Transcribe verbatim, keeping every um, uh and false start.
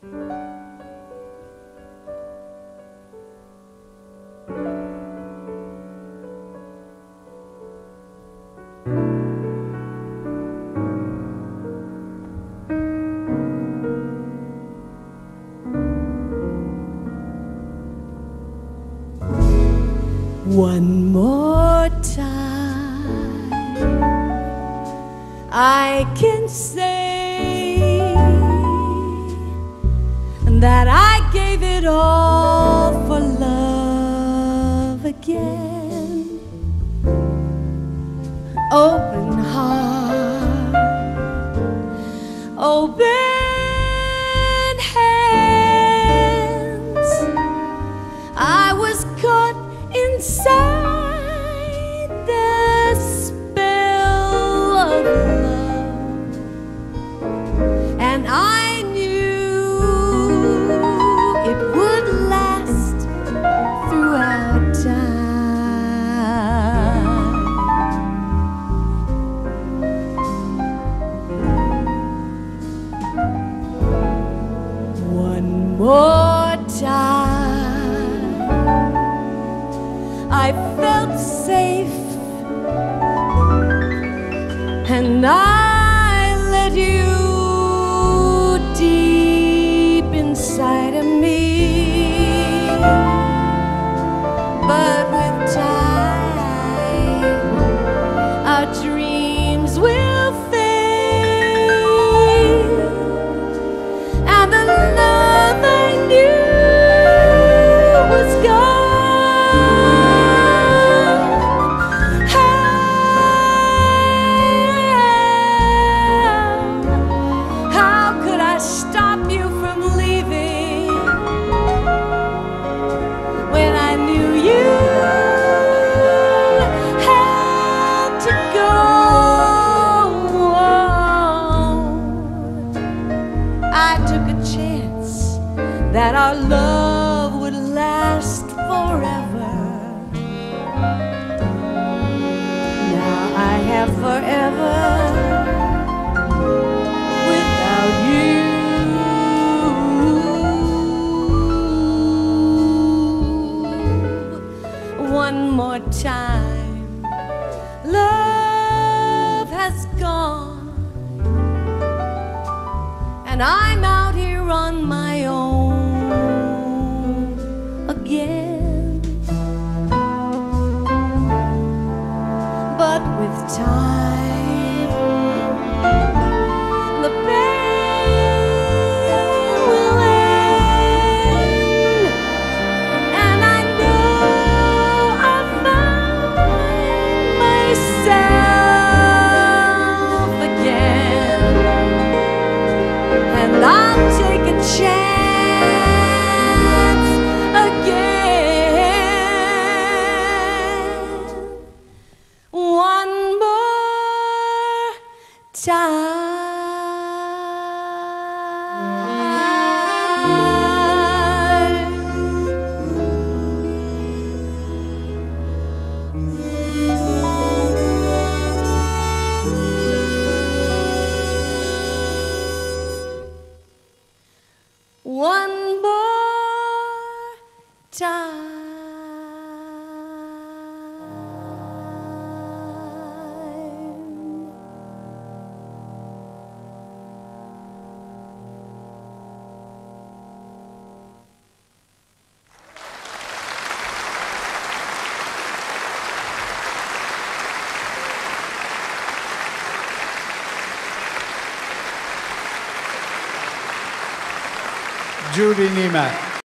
One more time I can say that I gave it all for love again. Open heart, open hands. I was caught inside the spell of love, and I knew it would last throughout time. One more time I felt safe, and I let you deep inside of me. But with time, our dreams will fade, and the love I knew was gone. That our love would last forever. Now I have forever without you. One more time, love has gone, and I'm out here on my own again. But with time, the pain will end, and I know I'll find myself again, and I'll take a chance time. One more time. Judy Niemann.